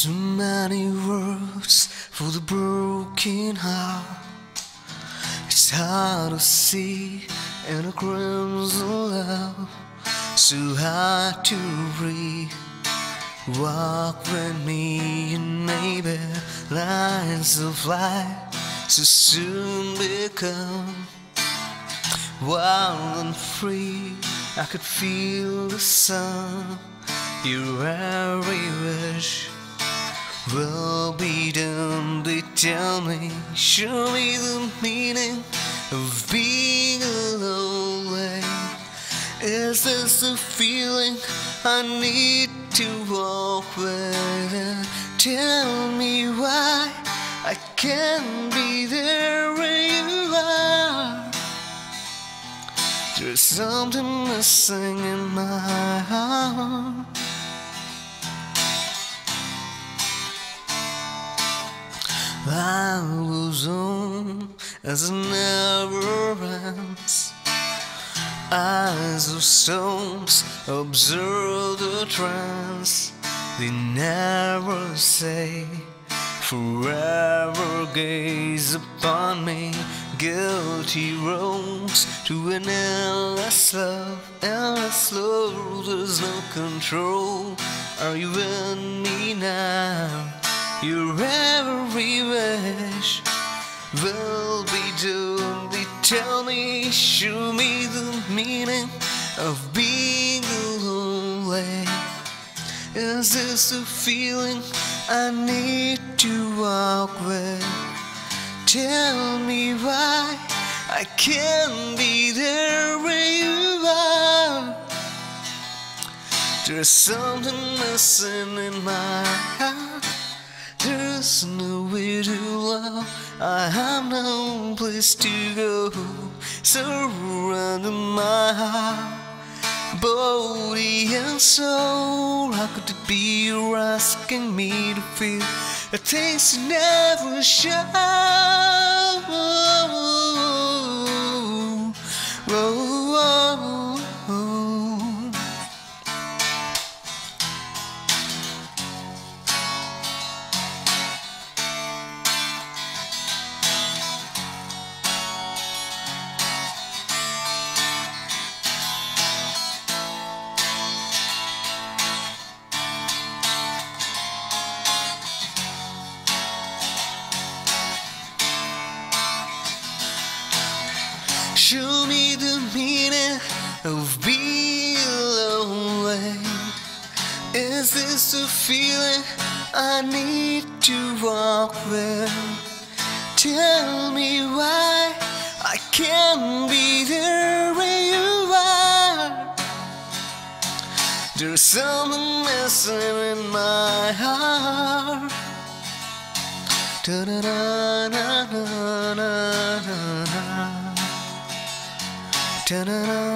Too many words for the broken heart. It's hard to see in a crimson love, so hard to read. Walk with me and maybe lines of light so soon become wild and free. I could feel the sun, your every wish will be done. They tell me, show me the meaning of being lonely. Is this the feeling I need to walk with? And tell me why I can't be there when you are. There's something missing in my heart. I was on as it never ends. Eyes of stones observe the trance. They never say forever gaze upon me. Guilty roams to an endless love, endless love. There's no control. Are you in me now? Your every wish will be done. They tell me, show me the meaning of being lonely. Is this the feeling I need to walk with? Tell me why I can't be there where you are. There's something missing in my heart. There's nowhere to love, I have no place to go. Surrounding my heart, body and soul. How could it be you're asking me to feel a taste you never show? Show me the meaning of being lonely. Is this the feeling I need to walk with? Tell me why I can't be there where you are. There's something missing in my heart. Da-da-da-da-da-da-da. Ta-da-da.